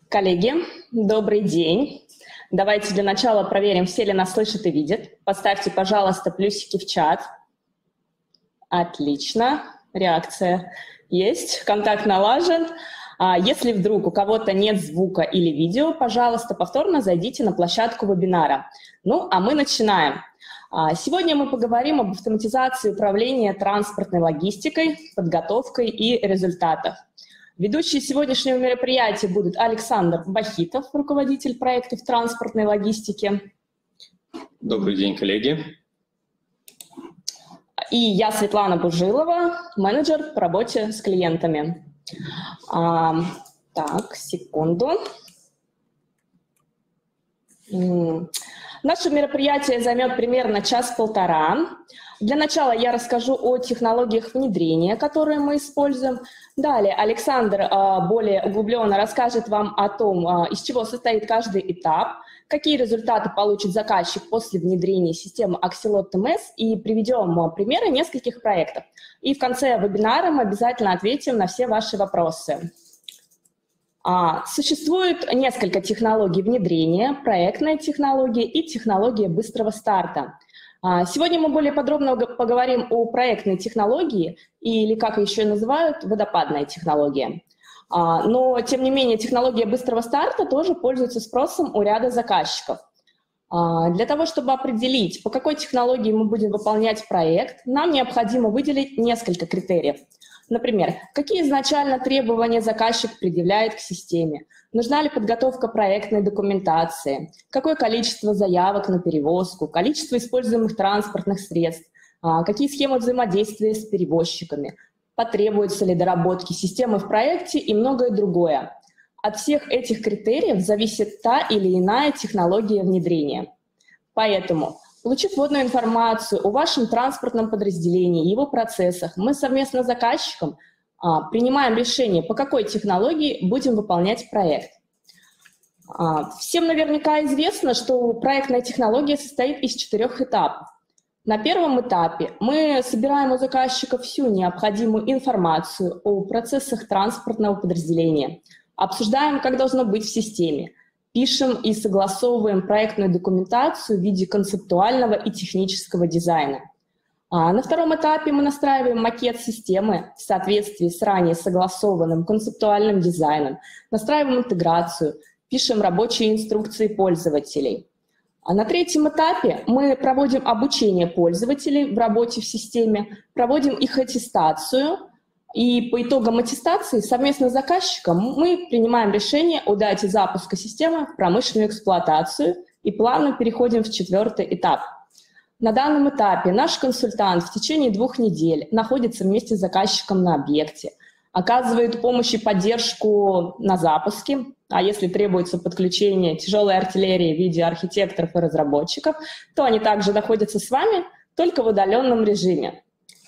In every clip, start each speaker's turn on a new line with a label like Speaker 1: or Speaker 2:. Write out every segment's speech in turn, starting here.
Speaker 1: Коллеги, добрый день. Давайте для начала проверим, все ли нас слышат и видят. Поставьте, пожалуйста, плюсики в чат. Отлично. Реакция есть. Контакт налажен. Если вдруг у кого-то нет звука или видео, пожалуйста, повторно зайдите на площадку вебинара. Ну, а мы начинаем. Сегодня мы поговорим об автоматизации управления транспортной логистикой, подготовкой и результатах. Ведущие сегодняшнего мероприятия будут Александр Бахитов, руководитель проектов транспортной логистики.
Speaker 2: Добрый день, коллеги.
Speaker 1: И я, Светлана Бужилова, менеджер по работе с клиентами. Так, секунду. Наше мероприятие займет примерно час-полтора. Для начала я расскажу о технологиях внедрения, которые мы используем. Далее Александр более углубленно расскажет вам о том, из чего состоит каждый этап, какие результаты получит заказчик после внедрения системы Axelot TMS, и приведем примеры нескольких проектов. И в конце вебинара мы обязательно ответим на все ваши вопросы. Существует несколько технологий внедрения: проектная технология и технология быстрого старта. Сегодня мы более подробно поговорим о проектной технологии, или, как еще называют, водопадная технология. Но, тем не менее, технология быстрого старта тоже пользуется спросом у ряда заказчиков. Для того, чтобы определить, по какой технологии мы будем выполнять проект, нам необходимо выделить несколько критериев. Например, какие изначально требования заказчик предъявляет к системе, нужна ли подготовка проектной документации, какое количество заявок на перевозку, количество используемых транспортных средств, какие схемы взаимодействия с перевозчиками, потребуются ли доработки системы в проекте и многое другое. От всех этих критериев зависит та или иная технология внедрения. Поэтому, получив вводную информацию о вашем транспортном подразделении, его процессах, мы совместно с заказчиком принимаем решение, по какой технологии будем выполнять проект. Всем наверняка известно, что проектная технология состоит из 4 этапов. На первом этапе мы собираем у заказчика всю необходимую информацию о процессах транспортного подразделения, обсуждаем, как должно быть в системе, пишем и согласовываем проектную документацию в виде концептуального и технического дизайна. На втором этапе мы настраиваем макет системы в соответствии с ранее согласованным концептуальным дизайном, настраиваем интеграцию, пишем рабочие инструкции пользователей. На третьем этапе мы проводим обучение пользователей в работе в системе, проводим их аттестацию, и по итогам аттестации совместно с заказчиком мы принимаем решение о дате запуска системы в промышленную эксплуатацию и плавно переходим в 4-й этап. На данном этапе наш консультант в течение 2 недель находится вместе с заказчиком на объекте, оказывает помощь и поддержку на запуске, а если требуется подключение тяжелой артиллерии в виде архитекторов и разработчиков, то они также находятся с вами, только в удаленном режиме.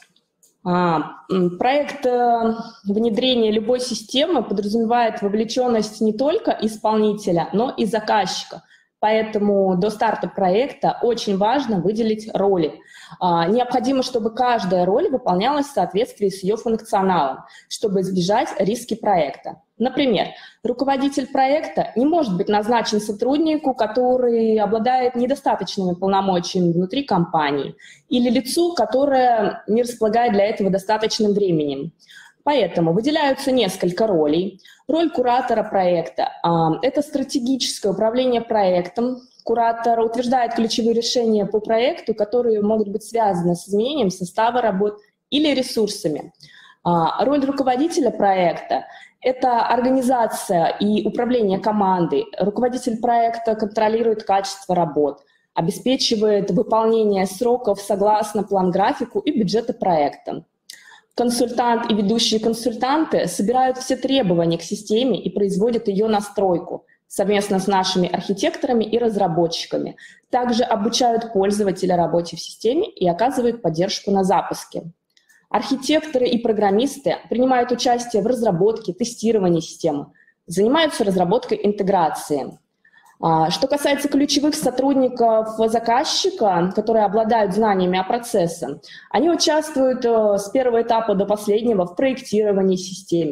Speaker 1: Проект внедрения любой системы подразумевает вовлеченность не только исполнителя, но и заказчика. Поэтому до старта проекта очень важно выделить роли. Необходимо, чтобы каждая роль выполнялась в соответствии с ее функционалом, чтобы избежать риски проекта. Например, руководитель проекта не может быть назначен сотруднику, который обладает недостаточными полномочиями внутри компании, или лицу, которое не располагает для этого достаточным временем. Поэтому выделяются несколько ролей. Роль куратора проекта – это стратегическое управление проектом. Куратор утверждает ключевые решения по проекту, которые могут быть связаны с изменением состава работ или ресурсами. Роль руководителя проекта – это организация и управление командой. Руководитель проекта контролирует качество работ, обеспечивает выполнение сроков согласно план-графику и бюджета проекта. Консультант и ведущие консультанты собирают все требования к системе и производят ее настройку совместно с нашими архитекторами и разработчиками. Также обучают пользователя работе в системе и оказывают поддержку на запуске. Архитекторы и программисты принимают участие в разработке, тестировании системы, занимаются разработкой интеграции. Что касается ключевых сотрудников заказчика, которые обладают знаниями о процессе, они участвуют с первого этапа до последнего в проектировании системы.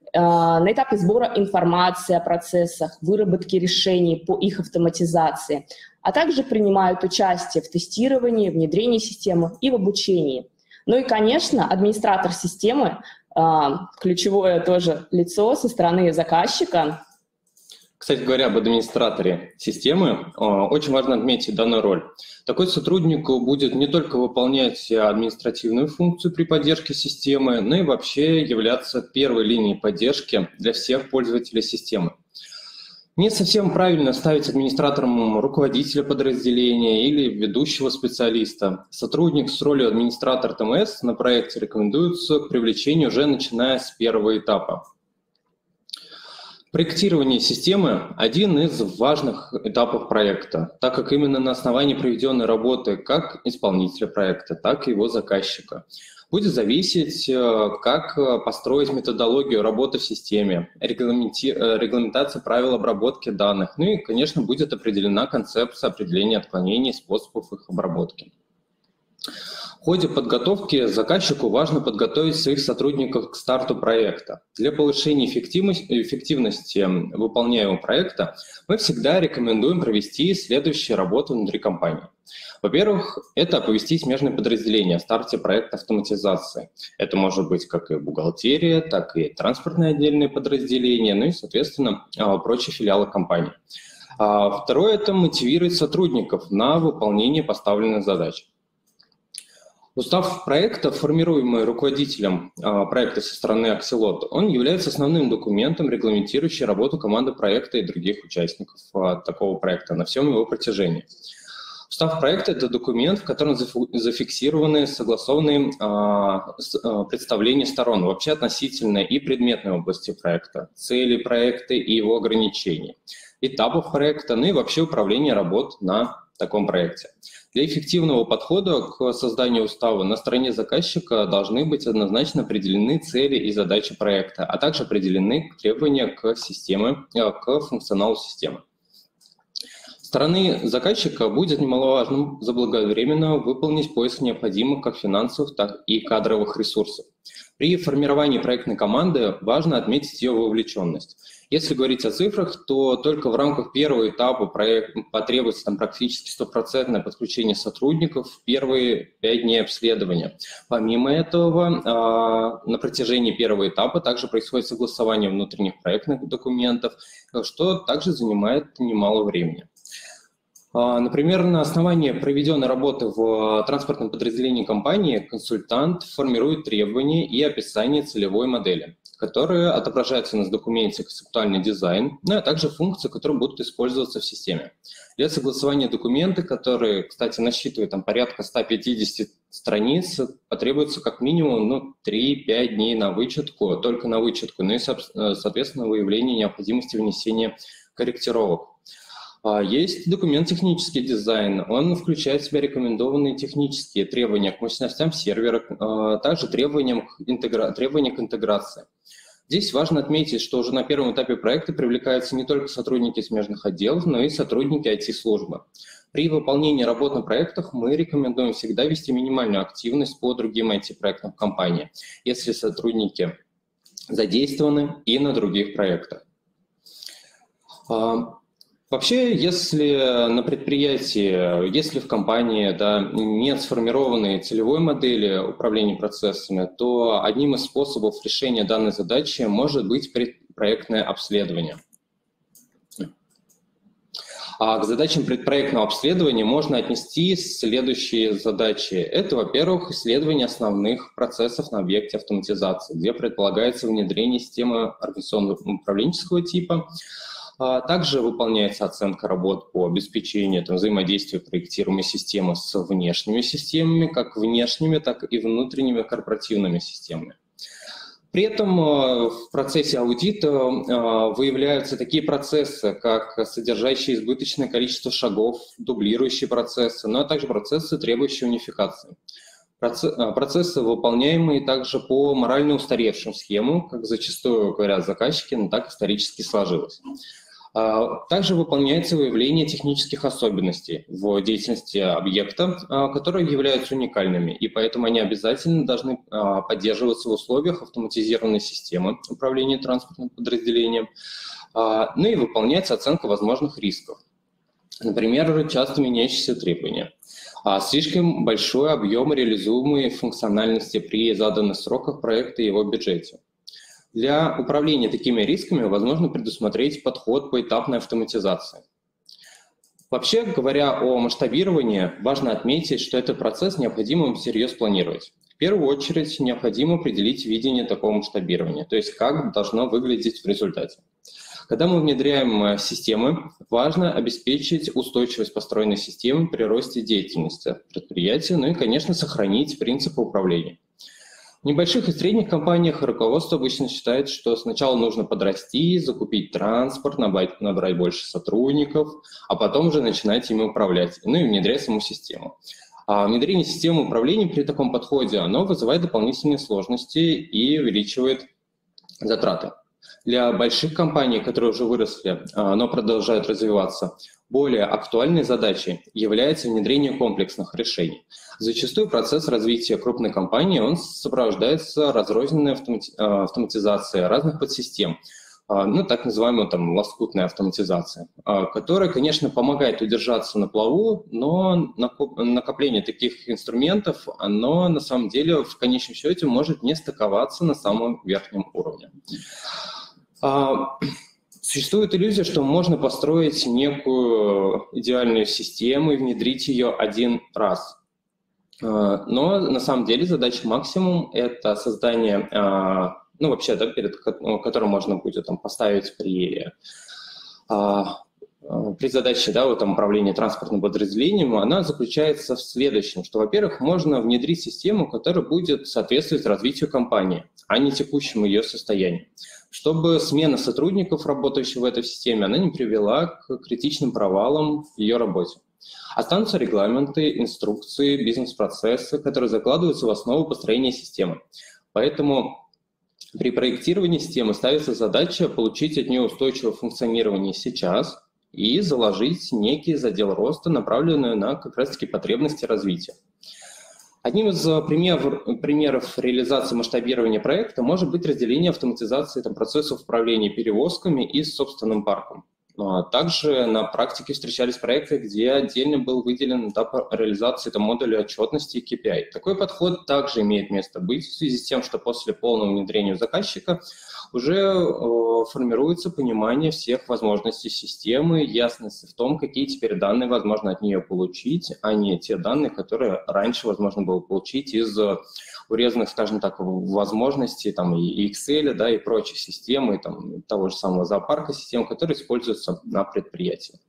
Speaker 1: на этапе сбора информации о процессах, выработки решений по их автоматизации, а также принимают участие в тестировании, внедрении системы и в обучении. Ну и, конечно, администратор системы, ключевое тоже лицо со стороны заказчика.
Speaker 2: Кстати говоря, об администраторе системы очень важно отметить данную роль. Такой сотрудник будет не только выполнять административную функцию при поддержке системы, но и вообще являться первой линией поддержки для всех пользователей системы. Не совсем правильно ставить администратором руководителя подразделения или ведущего специалиста. Сотрудник с ролью администратора ТМС на проекте рекомендуется к привлечению уже начиная с первого этапа. Проектирование системы – один из важных этапов проекта, так как именно на основании проведенной работы как исполнителя проекта, так и его заказчика будет зависеть, как построить методологию работы в системе, регламентация правил обработки данных, ну и, конечно, будет определена концепция определения отклонений и способов их обработки. В ходе подготовки заказчику важно подготовить своих сотрудников к старту проекта. Для повышения эффективности выполняемого проекта мы всегда рекомендуем провести следующие работы внутри компании. Во-первых, это оповестить смежные подразделения о старте проекта автоматизации. Это может быть как и бухгалтерия, так и транспортные отдельные подразделения, ну и, соответственно, прочие филиалы компании. Второе – это мотивировать сотрудников на выполнение поставленных задач. Устав проекта, формируемый руководителем проекта со стороны Axelot, он является основным документом, регламентирующим работу команды проекта и других участников такого проекта на всем его протяжении. Устав проекта – это документ, в котором зафиксированы согласованные представления сторон вообще относительно и предметной области проекта, цели проекта и его ограничений, этапов проекта, ну и вообще управления работ на таком проекте. Для эффективного подхода к созданию устава на стороне заказчика должны быть однозначно определены цели и задачи проекта, а также определены требования к функционалу системы. Со стороны заказчика будет немаловажным заблаговременно выполнить поиск необходимых как финансовых, так и кадровых ресурсов. При формировании проектной команды важно отметить ее вовлеченность. Если говорить о цифрах, то только в рамках первого этапа потребуется практически стопроцентное подключение сотрудников в первые 5 дней обследования. Помимо этого, на протяжении первого этапа также происходит согласование внутренних проектных документов, что также занимает немало времени. Например, на основании проведенной работы в транспортном подразделении компании консультант формирует требования и описание целевой модели, которые отображаются на документе концептуальный дизайн, ну, а также функции, которые будут использоваться в системе. Для согласования документа, которые, кстати, насчитывают порядка 150 страниц, потребуется как минимум 3-5 дней на вычетку, только на вычетку, ну и, соответственно, выявление необходимости внесения корректировок. Есть документ технический дизайн. Он включает в себя рекомендованные технические требования к мощностям сервера, также требования к интеграции. Здесь важно отметить, что уже на первом этапе проекта привлекаются не только сотрудники смежных отделов, но и сотрудники IT-службы. При выполнении работ на проектах мы рекомендуем всегда вести минимальную активность по другим IT-проектам компании, если сотрудники задействованы и на других проектах. Вообще, если на предприятии, если в компании нет сформированной целевой модели управления процессами, то одним из способов решения данной задачи может быть предпроектное обследование. А к задачам предпроектного обследования можно отнести следующие задачи. Это, во-первых, исследование основных процессов на объекте автоматизации, где предполагается внедрение системы организационно-управленческого типа. Также выполняется оценка работ по обеспечению взаимодействия проектируемой системы с внешними системами, как внешними, так и внутренними корпоративными системами. При этом в процессе аудита выявляются такие процессы, как содержащие избыточное количество шагов, дублирующие процессы, но также процессы, требующие унификации. Процессы, выполняемые также по морально устаревшим схемам, как зачастую говорят заказчики, но так исторически сложилось. Также выполняется выявление технических особенностей в деятельности объекта, которые являются уникальными, и поэтому они обязательно должны поддерживаться в условиях автоматизированной системы управления транспортным подразделением, ну и выполняется оценка возможных рисков. Например, часто меняющиеся требования. Слишком большой объем реализуемой функциональности при заданных сроках проекта и его бюджете. Для управления такими рисками возможно предусмотреть подход поэтапной автоматизации. Вообще, говоря о масштабировании, важно отметить, что этот процесс необходимо всерьез планировать. В первую очередь необходимо определить видение такого масштабирования, то есть как должно выглядеть в результате. Когда мы внедряем системы, важно обеспечить устойчивость построенной системы при росте деятельности предприятия, ну и, конечно, сохранить принципы управления. В небольших и средних компаниях руководство обычно считает, что сначала нужно подрасти, закупить транспорт, набрать больше сотрудников, а потом уже начинать ими управлять, ну и внедрять саму систему. А внедрение системы управления при таком подходе, оно вызывает дополнительные сложности и увеличивает затраты. Для больших компаний, которые уже выросли, но продолжают развиваться, более актуальной задачей является внедрение комплексных решений. Зачастую процесс развития крупной компании он сопровождается разрозненной автоматизацией разных подсистем, ну, так называемая лоскутная автоматизация, которая, конечно, помогает удержаться на плаву, но накопление таких инструментов, оно на самом деле в конечном счете может не стыковаться на самом верхнем уровне. Существует иллюзия, что можно построить некую идеальную систему и внедрить ее один раз. Но на самом деле задача максимум – это создание, перед которым можно будет поставить при задаче управления транспортным подразделением, она заключается в следующем, что, во-первых, можно внедрить систему, которая будет соответствовать развитию компании, а не текущему ее состоянию, чтобы смена сотрудников, работающих в этой системе, она не привела к критичным провалам в ее работе. Останутся регламенты, инструкции, бизнес-процессы, которые закладываются в основу построения системы. Поэтому при проектировании системы ставится задача получить от нее устойчивое функционирование сейчас и заложить некий задел роста, направленный на как раз-таки потребности развития. Одним из примеров реализации масштабирования проекта может быть разделение автоматизации процессов управления перевозками и собственным парком. Также на практике встречались проекты, где отдельно был выделен этап реализации модуля отчетности и KPI. Такой подход также имеет место быть в связи с тем, что после полного внедрения заказчика уже формируется понимание всех возможностей системы, ясность в том, какие теперь данные возможно от нее получить, а не те данные, которые раньше возможно было получить из урезанных, скажем так, возможностей и Excel, и прочих систем, и того же самого зоопарка систем, которые используются на предприятии.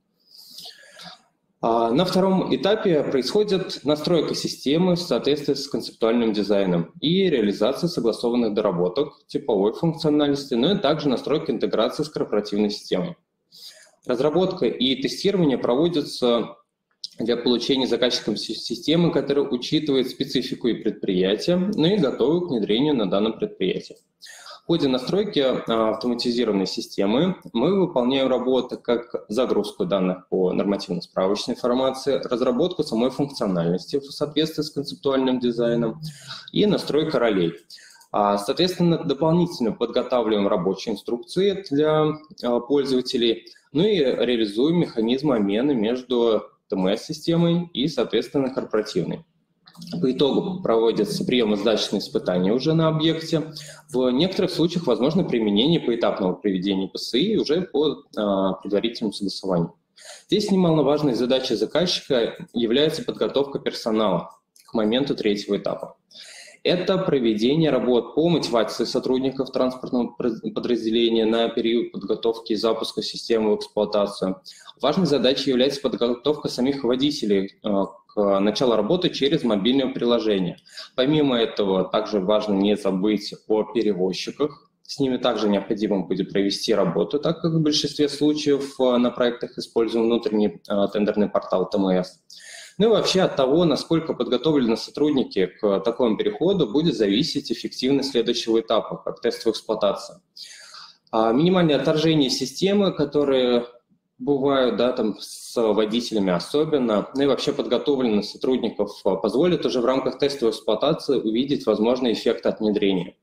Speaker 2: На втором этапе происходит настройка системы в соответствии с концептуальным дизайном и реализация согласованных доработок, типовой функциональности, но и также настройка интеграции с корпоративной системой. Разработка и тестирование проводятся для получения заказчиком системы, которая учитывает специфику и предприятия, но и готовы к внедрению на данном предприятии. В ходе настройки автоматизированной системы мы выполняем работы как загрузку данных по нормативно-справочной информации, разработку самой функциональности в соответствии с концептуальным дизайном и настройка ролей. Соответственно, дополнительно подготавливаем рабочие инструкции для пользователей, ну и реализуем механизмы обмена между ТМС-системой и, соответственно, корпоративной. По итогу проводятся приемо-сдачные испытания уже на объекте. В некоторых случаях возможно применение поэтапного проведения ПСИ уже по предварительному согласованию. Здесь немаловажной задачей заказчика является подготовка персонала к моменту третьего этапа. Это проведение работ по мотивации сотрудников транспортного подразделения на период подготовки и запуска системы в эксплуатацию. Важной задачей является подготовка самих водителей к началу работы через мобильное приложение. Помимо этого, также важно не забыть о перевозчиках. С ними также необходимо будет провести работу, так как в большинстве случаев на проектах используем внутренний тендерный портал ТМС. Ну и вообще от того, насколько подготовлены сотрудники к такому переходу, будет зависеть эффективность следующего этапа, как тестовая эксплуатация. Минимальное отторжение системы, которые бывают, да, там с водителями особенно, ну и вообще подготовленность сотрудников позволит уже в рамках тестовой эксплуатации увидеть возможный эффект от внедрения.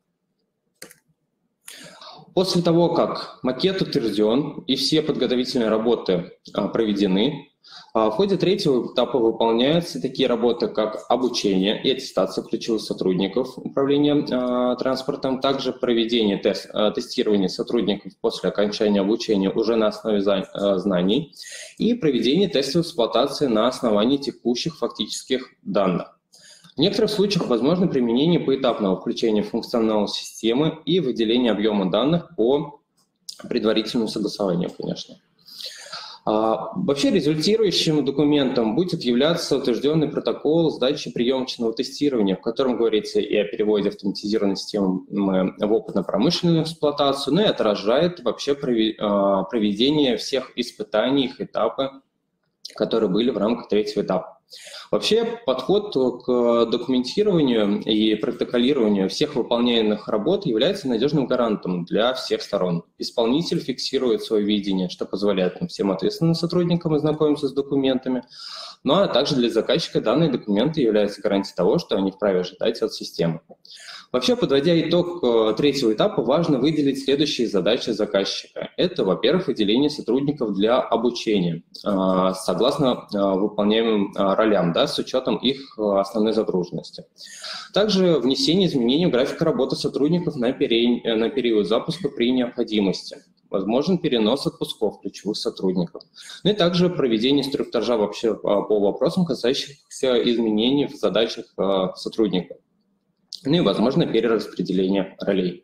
Speaker 2: После того, как макет утвержден и все подготовительные работы проведены, в ходе третьего этапа выполняются такие работы, как обучение и аттестация ключевых сотрудников управления транспортом, также проведение тестирования сотрудников после окончания обучения уже на основе знаний и проведение тестовой эксплуатации на основании текущих фактических данных. В некоторых случаях возможно применение поэтапного включения функционала системы и выделение объема данных по предварительному согласованию, конечно. Вообще результирующим документом будет являться утвержденный протокол сдачи приемочного тестирования, в котором говорится и о переводе автоматизированной системы в опытно-промышленную эксплуатацию, но и отражает вообще проведение всех испытаний, их этапы, которые были в рамках третьего этапа. Вообще подход к документированию и протоколированию всех выполняемых работ является надежным гарантом для всех сторон. Исполнитель фиксирует свое видение, что позволяет всем ответственным сотрудникам ознакомиться с документами, ну а также для заказчика данные документы являются гарантией того, что они вправе ожидать от системы. Вообще, подводя итог третьего этапа, важно выделить следующие задачи заказчика. Это, во-первых, выделение сотрудников для обучения согласно выполняемым ролям, да, с учетом их основной загруженности. Также внесение изменений в график работы сотрудников на период запуска при необходимости. Возможен перенос отпусков ключевых сотрудников. Ну и также проведение инструктажа вообще по вопросам, касающихся изменений в задачах сотрудников. Ну и, возможно, перераспределение ролей.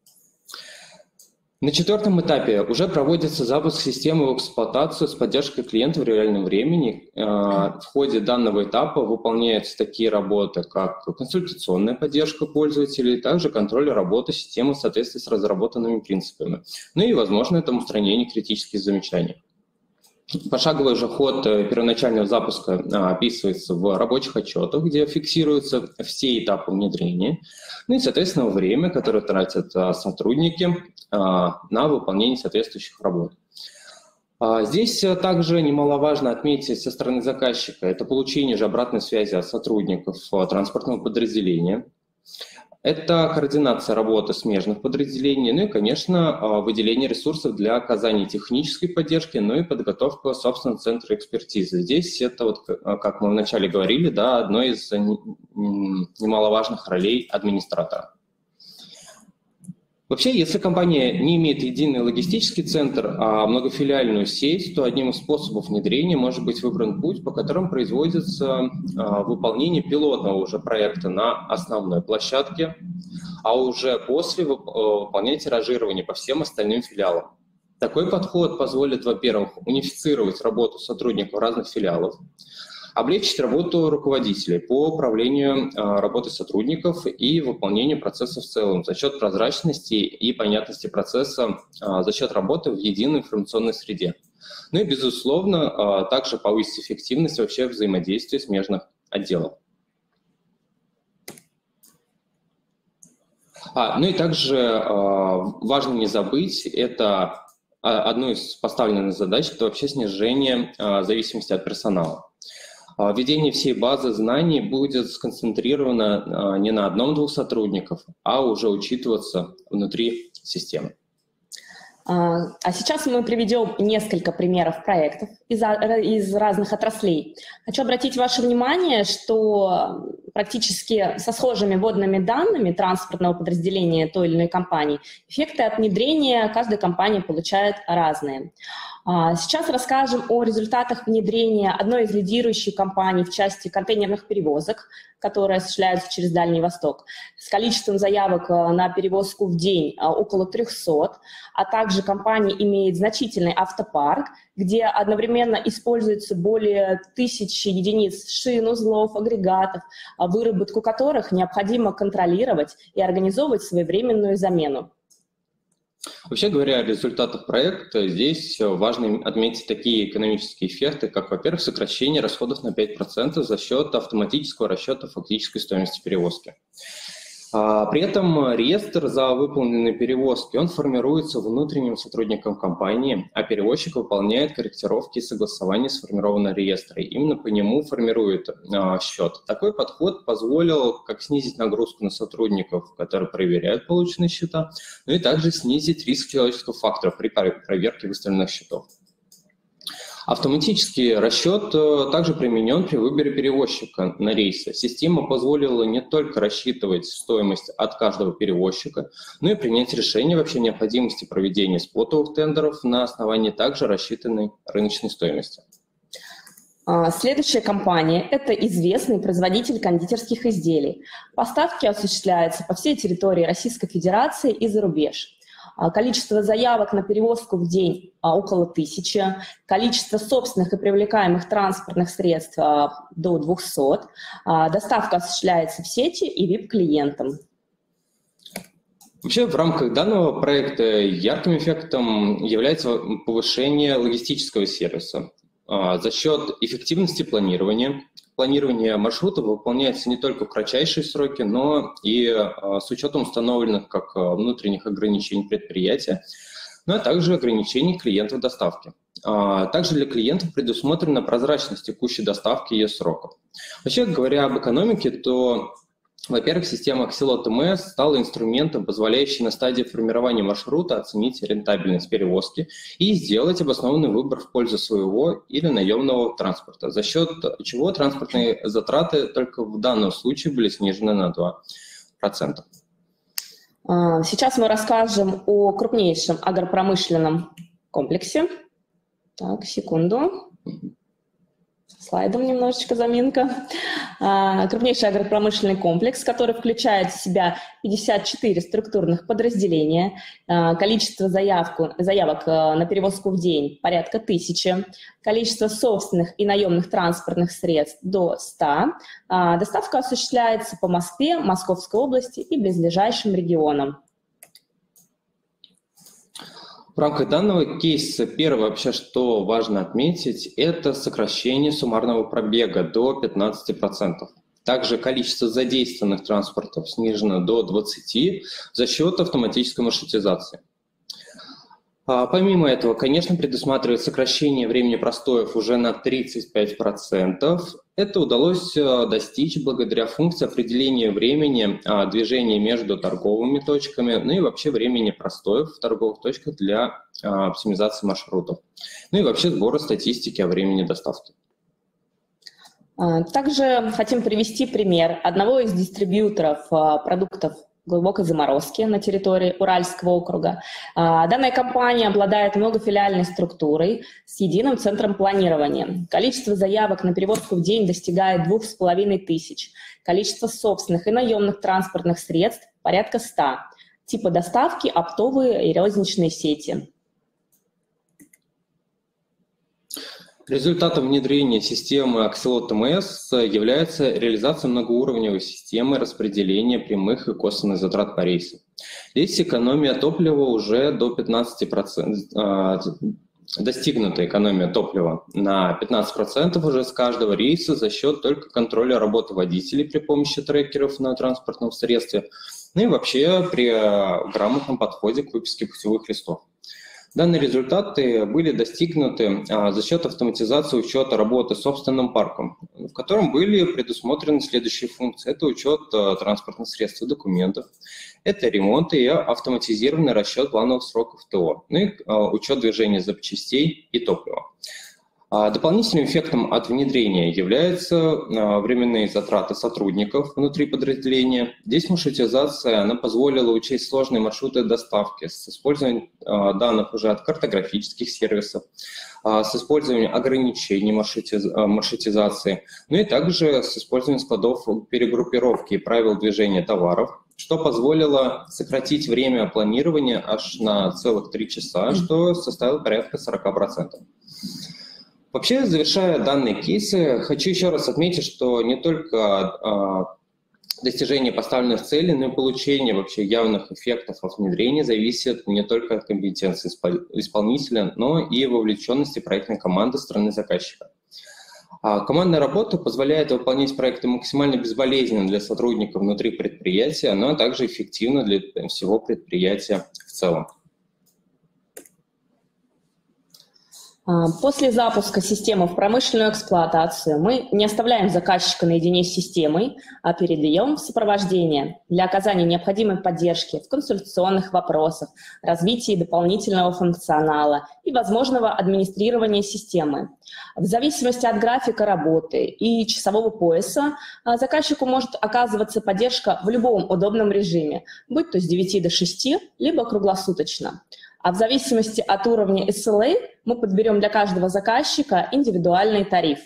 Speaker 2: На четвертом этапе уже проводится запуск системы в эксплуатацию с поддержкой клиента в реальном времени. В ходе данного этапа выполняются такие работы, как консультационная поддержка пользователей, также контроль работы системы в соответствии с разработанными принципами. Ну и, возможно, это устранение критических замечаний. Пошаговый же ход первоначального запуска описывается в рабочих отчетах, где фиксируются все этапы внедрения, ну и, соответственно, время, которое тратят сотрудники на выполнение соответствующих работ. Здесь также немаловажно отметить со стороны заказчика это получение же обратной связи от сотрудников транспортного подразделения. Это координация работы смежных подразделений, ну и, конечно, выделение ресурсов для оказания технической поддержки, ну и подготовка, собственно, центра экспертизы. Здесь это, вот, как мы вначале говорили, да, одно из немаловажных ролей администратора. Вообще, если компания не имеет единый логистический центр, а многофилиальную сеть, то одним из способов внедрения может быть выбран путь, по которому производится выполнение пилотного уже проекта на основной площадке, а уже после выполнять тиражирование по всем остальным филиалам. Такой подход позволит, во-первых, унифицировать работу сотрудников разных филиалов, облегчить работу руководителей по управлению работой сотрудников и выполнению процесса в целом за счет прозрачности и понятности процесса, за счет работы в единой информационной среде. Ну и, безусловно, также повысить эффективность вообще взаимодействия смежных отделов. Ну и также важно не забыть, это одну из поставленных задач, это вообще снижение зависимости от персонала. Введение всей базы знаний будет сконцентрировано не на одном-двух сотрудниках, а уже учитываться внутри системы.
Speaker 1: А сейчас мы приведем несколько примеров проектов из разных отраслей. Хочу обратить ваше внимание, что практически со схожими вводными данными транспортного подразделения той или иной компании эффекты от внедрения каждая компания получает разные. Сейчас расскажем о результатах внедрения одной из лидирующих компаний в части контейнерных перевозок, которые осуществляются через Дальний Восток, с количеством заявок на перевозку в день около 300, а также компания имеет значительный автопарк, где одновременно используется более 1000 единиц шин, узлов, агрегатов, выработку которых необходимо контролировать и организовывать своевременную замену.
Speaker 2: Вообще говоря о результатах проекта, здесь важно отметить такие экономические эффекты, как, во-первых, сокращение расходов на 5% за счет автоматического расчета фактической стоимости перевозки. При этом реестр за выполненные перевозки, он формируется внутренним сотрудником компании, а перевозчик выполняет корректировки и согласования сформированного реестра. Именно по нему формирует счет. Такой подход позволил как снизить нагрузку на сотрудников, которые проверяют полученные счета, но и также снизить риск человеческого фактора при проверке выставленных счетов. Автоматический расчет также применен при выборе перевозчика на рейсы. Система позволила не только рассчитывать стоимость от каждого перевозчика, но и принять решение вообще необходимости проведения спотовых тендеров на основании также рассчитанной рыночной стоимости.
Speaker 1: Следующая компания – это известный производитель кондитерских изделий. Поставки осуществляются по всей территории Российской Федерации и за рубеж. Количество заявок на перевозку в день около 1000, количество собственных и привлекаемых транспортных средств до 200, доставка осуществляется в сети и VIP-клиентам.
Speaker 2: Вообще в рамках данного проекта ярким эффектом является повышение логистического сервиса. За счет эффективности планирования. Планирование маршрутов выполняется не только в кратчайшие сроки, но и с учетом установленных как внутренних ограничений предприятия, но и также ограничений клиентов доставки. Также для клиентов предусмотрена прозрачность текущей доставки и ее сроков. Вообще говоря об экономике, то, во-первых, система Axelot MS стала инструментом, позволяющим на стадии формирования маршрута оценить рентабельность перевозки и сделать обоснованный выбор в пользу своего или наемного транспорта, за счет чего транспортные затраты только в данном случае были снижены на 2%.
Speaker 1: Сейчас мы расскажем о крупнейшем агропромышленном комплексе. Так, секунду. Слайдом немножечко заминка. Крупнейший агропромышленный комплекс, который включает в себя 54 структурных подразделения, количество заявок на перевозку в день порядка 1000, количество собственных и наемных транспортных средств до 100. Доставка осуществляется по Москве, Московской области и близлежащим регионам.
Speaker 2: В рамках данного кейса первое вообще, что важно отметить, это сокращение суммарного пробега до 15%. Также количество задействованных транспортов снижено до 20% за счет автоматической маршрутизации. Помимо этого, конечно, предусматривает сокращение времени простоев уже на 35%. Это удалось достичь благодаря функции определения времени движения между торговыми точками, ну и вообще времени простоев в торговых точках для оптимизации маршрутов. Ну и вообще сбора статистики о времени доставки.
Speaker 1: Также хотим привести пример одного из дистрибьюторов продуктов глубокой заморозки на территории Уральского округа. Данная компания обладает многофилиальной структурой с единым центром планирования. Количество заявок на перевозку в день достигает 2500. Количество собственных и наемных транспортных средств порядка 100. Типы доставки – оптовые и розничные сети.
Speaker 2: Результатом внедрения системы Axelot MS является реализация многоуровневой системы распределения прямых и косвенных затрат по рейсу. Здесь экономия топлива уже до 15%, достигнута экономия топлива на 15% уже с каждого рейса за счет только контроля работы водителей при помощи трекеров на транспортном средстве, ну и вообще при грамотном подходе к выписке путевых листов. Данные результаты были достигнуты за счет автоматизации учета работы собственным парком, в котором были предусмотрены следующие функции. Это учет транспортных средств и документов, это ремонт и автоматизированный расчет плановых сроков ТО, ну и учет движения запчастей и топлива. Дополнительным эффектом от внедрения являются временные затраты сотрудников внутри подразделения. Здесь маршрутизация она позволила учесть сложные маршруты доставки с использованием данных уже от картографических сервисов, с использованием ограничений маршрутизации, ну и также с использованием складов перегруппировки и правил движения товаров, что позволило сократить время планирования аж на целых 3 часа, что составило порядка 40%. Вообще, завершая данные кейсы, хочу еще раз отметить, что не только достижение поставленных целей, но и получение вообще явных эффектов от внедрения зависит не только от компетенции исполнителя, но и вовлеченности проектной команды стороны заказчика. Командная работа позволяет выполнять проекты максимально безболезненно для сотрудников внутри предприятия, но также эффективно для всего предприятия в целом.
Speaker 1: После запуска системы в промышленную эксплуатацию мы не оставляем заказчика наедине с системой, а передаем в сопровождение для оказания необходимой поддержки в консультационных вопросах, развитии дополнительного функционала и возможного администрирования системы. В зависимости от графика работы и часового пояса заказчику может оказываться поддержка в любом удобном режиме, будь то с 9 до 6, либо круглосуточно. А в зависимости от уровня SLA мы подберем для каждого заказчика индивидуальный тариф.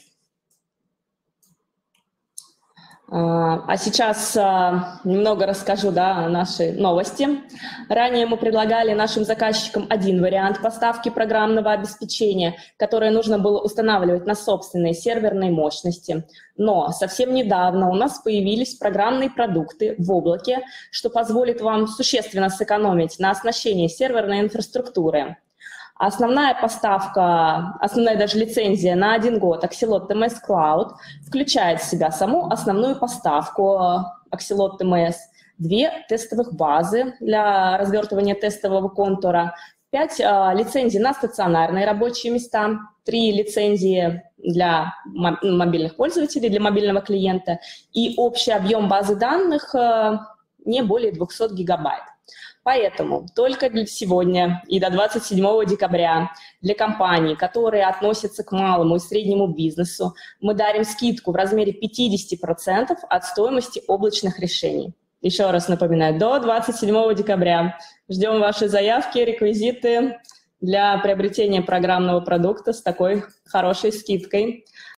Speaker 1: А сейчас немного расскажу о нашей новости. Ранее мы предлагали нашим заказчикам один вариант поставки программного обеспечения, которое нужно было устанавливать на собственной серверной мощности. Но совсем недавно у нас появились программные продукты в облаке, что позволит вам существенно сэкономить на оснащении серверной инфраструктуры. Основная поставка, основная даже лицензия на 1 год Axelot TMS Cloud включает в себя саму основную поставку Axelot TMS, 2 тестовых базы для развертывания тестового контура, 5 лицензий на стационарные рабочие места, 3 лицензии для мобильных пользователей, для мобильного клиента и общий объем базы данных не более 200 гигабайт. Поэтому только для сегодня и до 27 декабря для компаний, которые относятся к малому и среднему бизнесу, мы дарим скидку в размере 50% от стоимости облачных решений. Еще раз напоминаю, до 27 декабря ждем ваши заявки, реквизиты для приобретения программного продукта с такой хорошей скидкой.